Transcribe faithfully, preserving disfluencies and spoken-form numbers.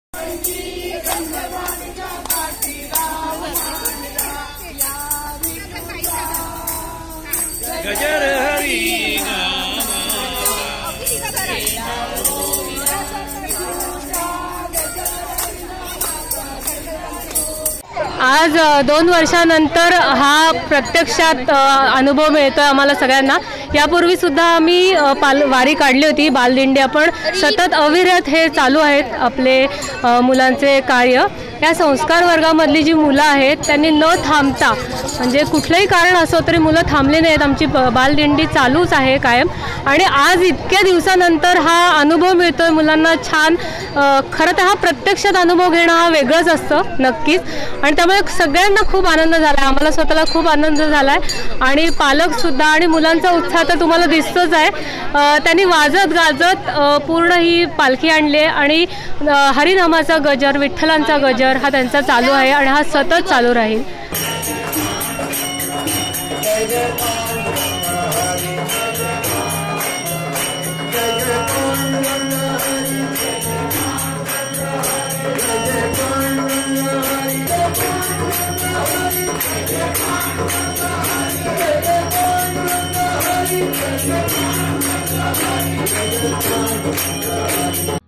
गजर हरी आज दोन वर्षानंतर हा प्रत्यक्षात अनुभव मिळतोय आम्हाला सगळ्यांना। यापूर्वी सुद्धा आम्ही पाल वारी काढली होती, बालदिंडी। आपण सतत अविरत हे चालू आहेत आपले मुलांचे कार्य। या संस्कार वर्गामधली जी मुलं आहेत त्यांनी न थांबता, म्हणजे कुठलंही कारण असो तरी मुलं थांबले नाहीत। आमची बालदिंडी चालूच आहे कायम। आणि आज इतक्या दिवसानंतर हा अनुभव मिळतोय मुलांना छान। खरं तर हा प्रत्यक्षात अनुभव घेणं हा वेगळंच असतं नक्कीच, आणि त्यामुळे सगळ्यांना खूप आनंद झाला, आम्हाला स्वतःला खूप आनंद झाला आहे। आणि पालकसुद्धा आणि मुलांचा उत्साह तर तुम्हाला दिसतोच आहे। त्यांनी वाजत गाजत पूर्ण ही पालखी आणली आहे आणि हरिनामाचा गजर, विठ्ठलांचा गजर हा त्यांचा चालू आहे आणि हा सतत चालू राहील। Thank you.